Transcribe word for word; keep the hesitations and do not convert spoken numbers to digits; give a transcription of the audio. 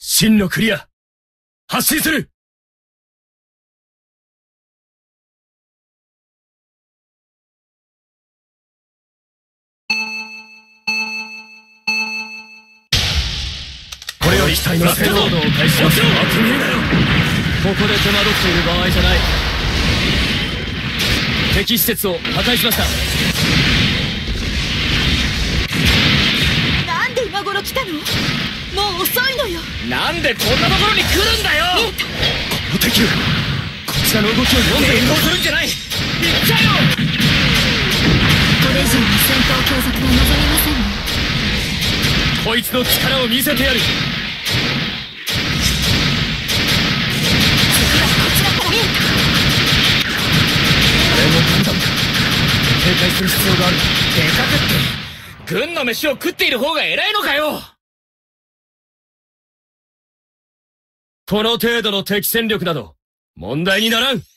進路クリア。発進する。これより機体の戦闘度を開始します。悪名だよ。ここで手間取っている場合じゃない。敵施設を破壊しました。 なんで今頃来たの？もう遅いのよ。 なんでこんなところに来るんだよ。 見えた。 この敵はこちらの動きを読んで移動するんじゃない。行っちゃえよ。 これ以上の戦闘継続は望めませんね。 こいつの力を見せてやる。 敵がこちらから見えた。 あれもガンダムか。警戒する必要がある。でかくって軍の飯を食っている方が偉いのかよ。この程度の敵戦力など問題にならん。